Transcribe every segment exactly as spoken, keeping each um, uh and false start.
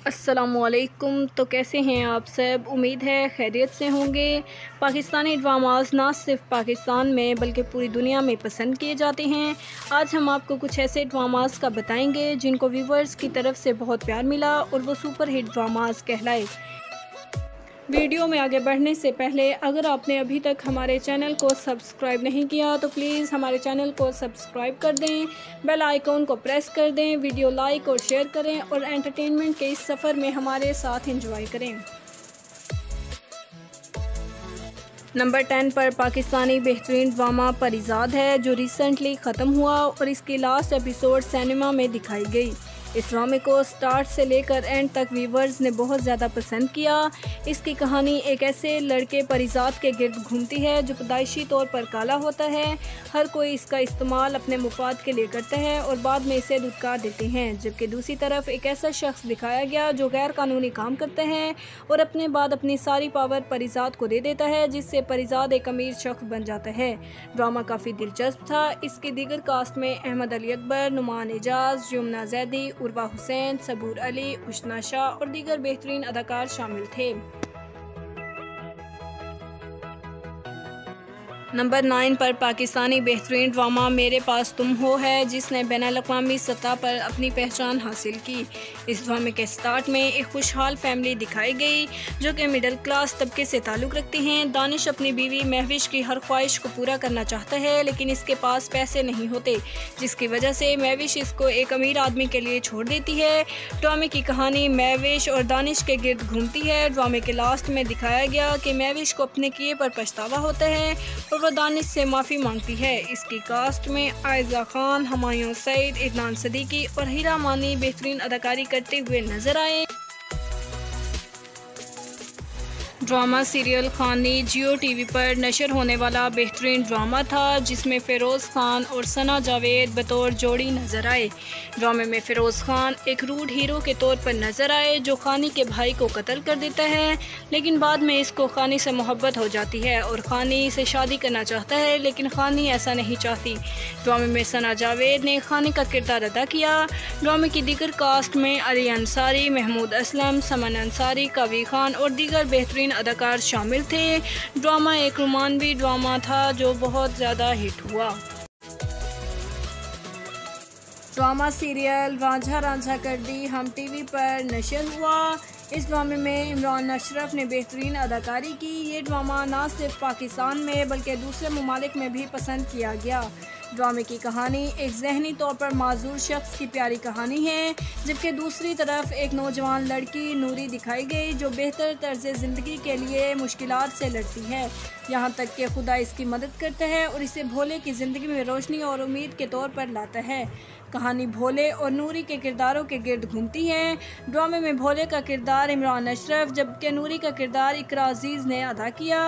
अस्सलामुअलैकुम। तो कैसे हैं आप सब? उम्मीद है खैरियत से होंगे। पाकिस्तानी ड्रामास ना सिर्फ पाकिस्तान में बल्कि पूरी दुनिया में पसंद किए जाते हैं। आज हम आपको कुछ ऐसे ड्रामास का बताएंगे जिनको व्यूवर्स की तरफ से बहुत प्यार मिला और वो सुपर हिट ड्रामास कहलाए। वीडियो में आगे बढ़ने से पहले अगर आपने अभी तक हमारे चैनल को सब्सक्राइब नहीं किया तो प्लीज़ हमारे चैनल को सब्सक्राइब कर दें, बेल आइकॉन को प्रेस कर दें, वीडियो लाइक और शेयर करें और एंटरटेनमेंट के इस सफ़र में हमारे साथ एंजॉय करें। नंबर टेन पर पाकिस्तानी बेहतरीन ड्रामा परिजाद है जो रिसेंटली ख़त्म हुआ और इसकी लास्ट एपिसोड सिनेमा में दिखाई गई। इस ड्रामे को स्टार्ट से लेकर एंड तक व्यूवर्स ने बहुत ज़्यादा पसंद किया। इसकी कहानी एक ऐसे लड़के परिजाद के गिर्द घूमती है जो पैदाइशी तौर पर काला होता है। हर कोई इसका इस्तेमाल अपने मुफाद के लिए करता है और बाद में इसे धुतकार देते हैं, जबकि दूसरी तरफ एक ऐसा शख्स दिखाया गया जो गैर कानूनी काम करता है और अपने बाद अपनी सारी पावर परिजाद को दे देता है, जिससे परिजाद एक अमीर शख्स बन जाता है। ड्रामा काफ़ी दिलचस्प था। इसकी दीगर कास्ट में अहमद अली अकबर, नुमान एजाज, यमुना जैदी, उर्वा हुसैन, सबूर अली, उशना शाह और दीगर बेहतरीन अदाकार शामिल थे। नंबर नाइन पर पाकिस्तानी बेहतरीन ड्रामा मेरे पास तुम हो है जिसने बैनुल-अक़वामी सतह पर अपनी पहचान हासिल की। इस ड्रामे के स्टार्ट में एक खुशहाल फैमिली दिखाई गई जो कि मिडिल क्लास तबके से ताल्लुक़ रखते हैं। दानिश अपनी बीवी महविश की हर ख्वाहिश को पूरा करना चाहता है लेकिन इसके पास पैसे नहीं होते, जिसकी वजह से महविश इसको एक अमीर आदमी के लिए छोड़ देती है। ड्रामे की कहानी महविश और दानिश के गिर्द घूमती है। ड्रामे के लास्ट में दिखाया गया कि महविश को अपने किए पर पछतावा होता है और वो दानिश से माफ़ी मांगती है। इसकी कास्ट में आयजा खान, हुमायूं सईद, इदनान सदीकी और हीरा मानी बेहतरीन अदाकारी करते हुए नजर आए। ड्रामा सीरियल खानी जियो टीवी पर नशर होने वाला बेहतरीन ड्रामा था जिसमें फ़िरोज़ खान और सना जावेद बतौर जोड़ी नज़र आए। ड्रामे में फ़िरोज़ खान एक रूड हीरो के तौर पर नज़र आए जो खानी के भाई को कत्ल कर देता है, लेकिन बाद में इसको खानी से मोहब्बत हो जाती है और खानी से शादी करना चाहता है, लेकिन खानी ऐसा नहीं चाहती। ड्रामे में सना जावेद ने खानी का किरदार अदा किया। ड्रामे की दीगर कास्ट में अली अंसारी, महमूद असलम, समन अंसारी, कवी खान और दीगर बेहतरीन अदाकार शामिल थे। ड्रामा एक रोमानवी ड्रामा था जो बहुत ज़्यादा हिट हुआ। ड्रामा सीरियल रांझा रांझा कर दी हम टीवी पर नशर हुआ। इस ड्रामे में इमरान अशरफ ने बेहतरीन अदाकारी की। ये ड्रामा ना सिर्फ पाकिस्तान में बल्कि दूसरे ममालिक में भी पसंद किया गया। ड्रामे की कहानी एक जहनी तौर पर माजूर शख्स की प्यारी कहानी है, जबकि दूसरी तरफ एक नौजवान लड़की नूरी दिखाई गई जो बेहतर तर्ज ज़िंदगी के लिए मुश्किलात से लड़ती है, यहाँ तक कि खुदा इसकी मदद करता है और इसे भोले की ज़िंदगी में रोशनी और उम्मीद के तौर पर लाता है। कहानी भोले और नूरी के किरदारों के गिर्द घूमती है। ड्रामे में भोले का किरदार इमरान अशरफ जबकि नूरी का किरदार इकरा अजीज़ ने अदा किया।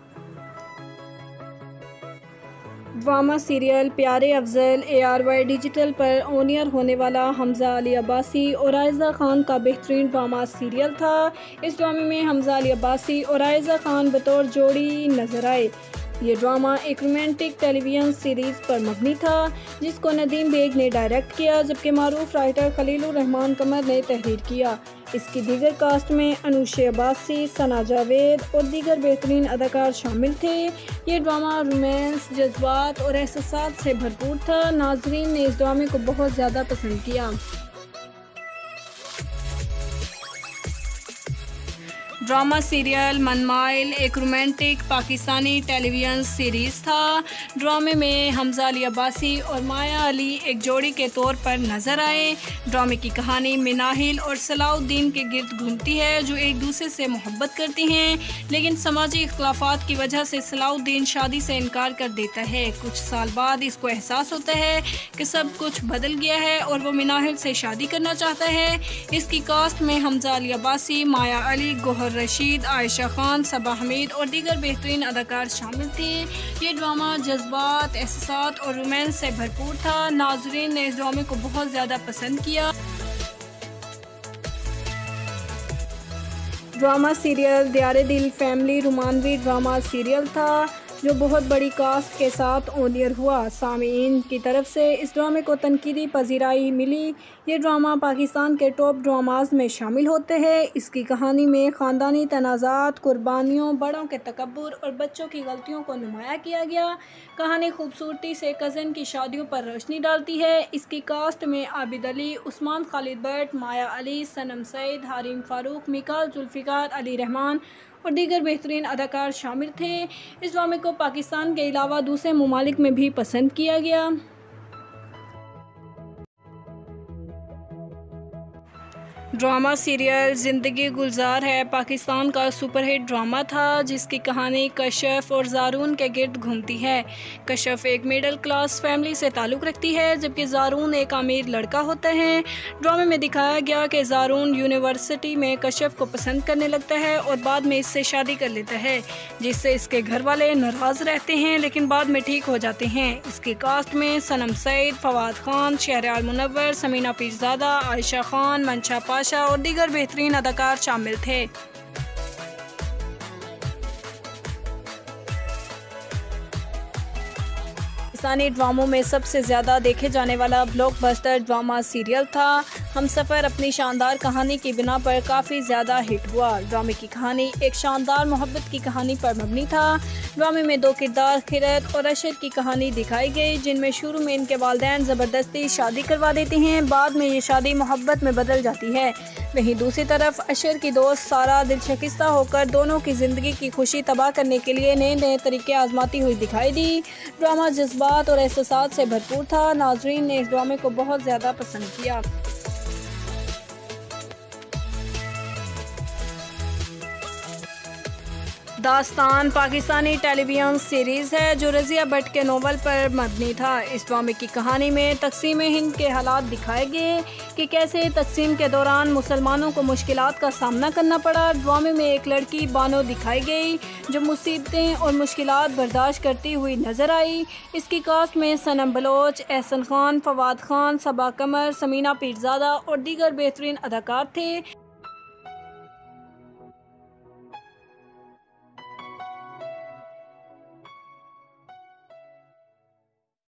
Drama serial Pyare Afzal A R Y digital पर ऑनियर होने वाला हमजा अली अब्बासी और आयजा खान का बेहतरीन ड्रामा सीरियल था। इस ड्रामे में हमजा अली अब्बासी और आयजा खान बतौर जोड़ी नजर आए। ये ड्रामा एक रोमांटिक टेलीविज़न सीरीज़ पर मबनी था जिसको नदीम बेग ने डायरेक्ट किया, जबकि मारूफ राइटर खलीलुर रहमान कमर ने तहरीर किया। इसकी दीगर कास्ट में अनुशे अब्बासी, सना जावेद और दीगर बेहतरीन अदाकार शामिल थे। ये ड्रामा रोमांस, जज्बात और एहसासात से भरपूर था। नाजरीन ने इस ड्रामे को बहुत ज़्यादा पसंद किया। ड्रामा सीरियल मनमाइल एक रोमांटिक पाकिस्तानी टेलीविज़न सीरीज़ था। ड्रामे में हमजा अली अब्बासी और माया अली एक जोड़ी के तौर पर नज़र आए। ड्रामे की कहानी मिनाहिल और सलाउद्दीन के गिर्द घूमती है जो एक दूसरे से मोहब्बत करते हैं, लेकिन समाजी इख्तलाफात की वजह से सलाउद्दीन शादी से इनकार कर देता है। कुछ साल बाद इसको एहसास होता है कि सब कुछ बदल गया है और वो मिनाहिल से शादी करना चाहता है। इसकी कास्ट में हमजा अली अब्बासी, माया अली, गोहर रशीद, आयशा खान, सबा हमीद और दीगर बेहतरीन अदाकार शामिल थे। ये ड्रामा जज्बात, एहसास और रोमांस से भरपूर था। नाज़रीन ने इस ड्रामे को बहुत ज़्यादा पसंद किया। ड्रामा सीरियल दियारे दिल फैमिली रोमानवी ड्रामा सीरियल था। जो बहुत बड़ी कास्ट के साथ ऑन एयर हुआ। सामीन की तरफ से इस ड्रामे को तनकीदी पजीराई मिली। ये ड्रामा पाकिस्तान के टॉप ड्रामाज में शामिल होते हैं। इसकी कहानी में ख़ानदानी तनाज़ात, कुर्बानियों, बड़ों के तकब्बुर और बच्चों की गलतियों को नुमाया किया गया। कहानी खूबसूरती से कज़न की शादियों पर रोशनी डालती है। इसकी कास्ट में आबिद अली, उस्मान खालिद भट्ट, माया अली, सनम सईद, हारिम फारूक, मिकाल जुल्फ़िकार, अली रहमान और दीगर बेहतरीन अदाकार शामिल थे। इस ड्रामे को पाकिस्तान के अलावा दूसरे ममालिक में भी पसंद किया गया। ड्रामा सीरियल ज़िंदगी गुलजार है पाकिस्तान का सुपरहिट ड्रामा था, जिसकी कहानी कशफ और ज़ारून के गिर्द घूमती है। कशफ एक मिडिल क्लास फैमिली से ताल्लुक़ रखती है, जबकि ज़ारून एक अमीर लड़का होता है। ड्रामे में दिखाया गया कि ज़ारून यूनिवर्सिटी में कशफ को पसंद करने लगता है और बाद में इससे शादी कर लेता है, जिससे इसके घर वाले नाराज़ रहते हैं, लेकिन बाद में ठीक हो जाते हैं। इसकी कास्ट में सनम सईद, फवाद खान, शहरयार मुनव्वर, समीना पीरज़ादा, आयशा खान, मंशा और दीगर बेहतरीन अदाकार शामिल थे। पाकिस्तानी ड्रामों में सबसे ज़्यादा देखे जाने वाला ब्लॉकबस्टर ड्रामा सीरियल था। हमसफ़र अपनी शानदार कहानी की बिना पर काफ़ी ज़्यादा हिट हुआ। ड्रामे की कहानी एक शानदार मोहब्बत की कहानी पर मबनी था। ड्रामे में दो किरदार खिरत और अशर की कहानी दिखाई गई, जिनमें शुरू में इनके वालिदैन ज़बरदस्ती शादी करवा देते हैं, बाद में ये शादी मोहब्बत में बदल जाती है। वहीं दूसरी तरफ अशर की दोस्त सारा दिलशकिस्ता होकर दोनों की ज़िंदगी की खुशी तबाह करने के लिए नए नए तरीके आजमाती हुई दिखाई दी। ड्रामा जज्बात और एहसासात से भरपूर था। नाजरीन ने इस ड्रामे को बहुत ज़्यादा पसंद किया। दास्तान पाकिस्तानी टेलीविजन सीरीज़ है जो रज़िया भट्ट के नोवेल पर मबनी था। इस ड्रामे की कहानी में तकसीम हिंद के हालात दिखाए गए कि कैसे तकसीम के दौरान मुसलमानों को मुश्किलात का सामना करना पड़ा। ड्रामे में एक लड़की बानो दिखाई गई जो मुसीबतें और मुश्किलात बर्दाश्त करती हुई नज़र आई। इसकी कास्ट में सनम बलोच, एहसन खान, फवाद खान, सबा कमर, समीना पीरज़ादा और दीगर बेहतरीन अदाकार थे।